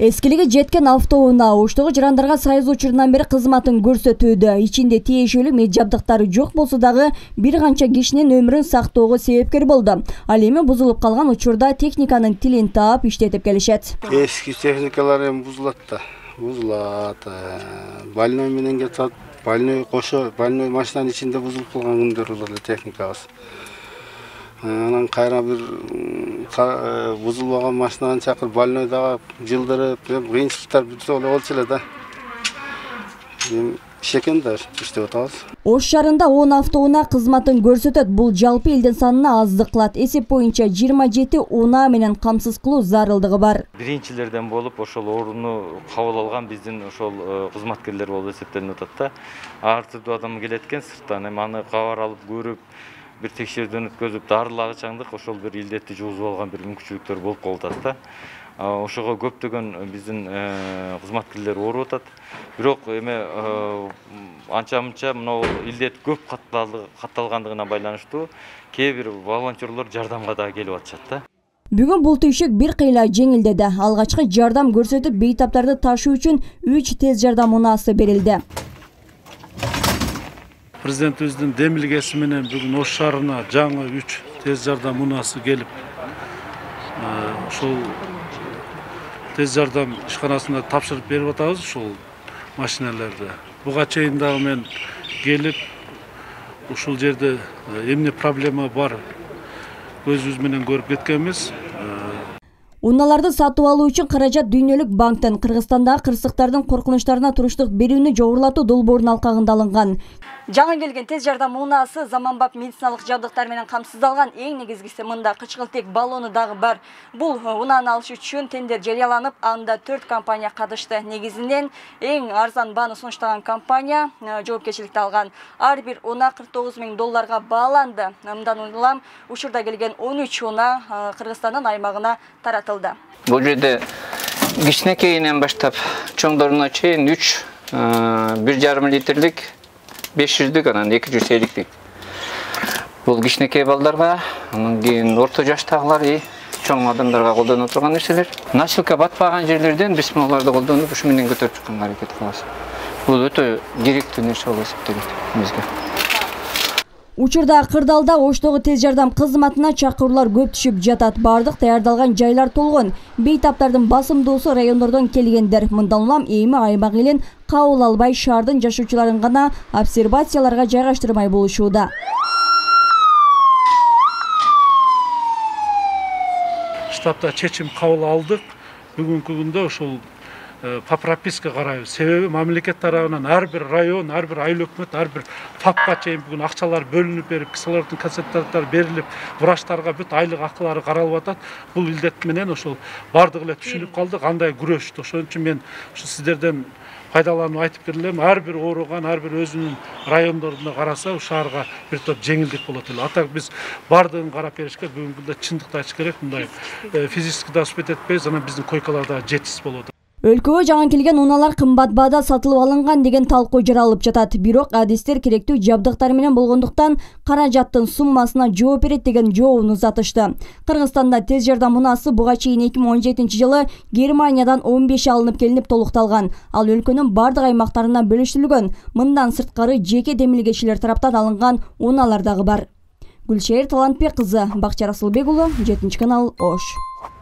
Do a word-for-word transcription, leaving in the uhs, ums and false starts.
Эскилиги жеткен автоунаа Оштогу жарандарга сайыз учурунан бери кызматын көрсөтүүдө. Ичинде тиешелүү мед жабдыктары жок болсо дагы бир канча кишинин өмүрүн сактоого себепкер болду. Ал эми бузулуп калган учурда техниканын тилин таап иштетип келишет. Эски техникалар эми бузулат да. Бузулат. Больной менен кетат. Больной кошо, больной машинанын ичинде бузулуп калган күндөр болот техникабыз. Анан кайра бир бузулбаган машинаны чакырып больной дагы жылдырып, кыйынчылыктар бүтө болчу эле да. Шекен да иштеп атабыз. Ош шаарында он автоунаа кызматын көрсөтөт. Бул жалпы элдин санына аздык кылат. Эсеп боюнча жыйырма жети унаа менен камсыз кылуу зарылдыгы бар. Биринчилерден болуп, ошол орунду кабыл алган биздин ошол кызматкерлер болуп эсептелип атат да. Ар түрдүү адам келет экен сырттан, эми аны кабар алып көрүп, bir tekşirden ötközüp darılağı çаңдык ошол bir илдетти жуузуп алган bir мүмкүнчүлүктөр болуп калып атат да. Ошого көптөгөн биздин кызматкерлер ооруп атат. Бирок эме анча-мынча мына илдет көп катталгандыгына байланыштуу кээ бир волонтерлор жардамга да келип атышат да. Бүгүн бул түйшүк бир кыйла жеңилдеди. Алгачкы жардам көрсөтүп бейтаптарды ташуу үчүн үч тез жардам унаасы берилди. Президентибиздин демилгеси менен бүгүн Ош шаарына жаңы үч тез жардам унаасы келип, ошол тез жардам ишканасына тапшырып берип атабыз ушул машиналарды. Буга чейин дагы мен келип, ушул жерде эмне проблема бар көзүбүз менен көрүп кеткенбиз. Унааларды сатып алуу үчүн каражат Дүйнөлүк банктан Кыргызстандагы кырсыктардын коркунучтарына туруштук берүүнү жогорулатуу долбоорунун алкагында алынган. Жаңы келген тез жардам унаасы заманбап медициналык жабдыктар менен камсыздалган. Эң негизгиси мында кычкылтек баллону дагы бар. Бул унааны алыш үчүн тендер жарыяланып, анда төрт компания катышты. Негизинен эң арзан бааны сунуштаган компания жоопкерчиликти алган. Ар бир унаа кырк тогуз миң долларга бааланды. Мындан улам учурда келген он үч унаа Кыргызстандын аймагына таратылды. Бул жерде кичинекейинен баштап чоңдоруна чейин үч бир жарым литрлик беш жүздүк, анан эки жүз эликтик. Бул кичинекей балдарга, анан кийин орто жаштагылар и чоң адамдарга колдоно турган нерселер. Насилка батпаган жерлерден биз муларды колдонуп, ушу менен көтөрүп чыкканга аракет кылабыз. Бул өтө керектүү нерсе болуп эсептелет бизге. Учурда Кырдаалда Оштогу тез жардам кызматына чакыруулар көп түшүп жатат. Бардык даярдалган жайлар толгон. Бейтаптардын басымдуусу райондордон келгендер. Мындан улам эми аймак элин кабыл албай шаардын жашоочуларын гана обсервацияларга жайгаштырмай болушууда. Штабта чечим кабыл алдык. Бүгүнкү күндө ошол по прописке карайбыз. Себеби мамлекет тарабынан ар бир район, ар бир айыл өкмөт, ар бир фапка чейин бүгүн акчалар бөлүнүп берип, кислороддун концентраттары берилип, врачтарга бүт айлык акылары каралып атат. Бул илдет менен ошол бардык эле түшүнүп калды, кандай күрөштү. Ошон үчүн мен ушу сиздерден пайдаланып айтып келем, ар бир ооруган, ар бир өзүнүн райондоруна караса, шаарга бир топ жеңилдик болот эле. Атак биз бардыгын карап беришке бүгүнкү күндө чындыкты айтыш керек, мындай физически да успеть этпейбиз, анан биздин койкалар да жетишсиз болот. Өлкөгө жаңы келген унаалар кымбат баада сатылып алынган деген талкуу жаралып жатат. Бирок адистер керектүү жабдыктар менен болгондуктан каражаттын суммасына жооп берет деген жообун узатышты. Кыргызстанда тез жардам унаасы буга чейин эки миң он жетинчи жылы Германиядан он беш алынып келинип толукталган. Ал өлкөнүн бардык аймактарына бөлүштүрүлгөн. Мындан сырткары жеке демилгечилер тараптан алынган унаалар дагы бар. Гүлшер Талантбек кызы, Бакча Расылбек уулу, жетинчи канал, Ош.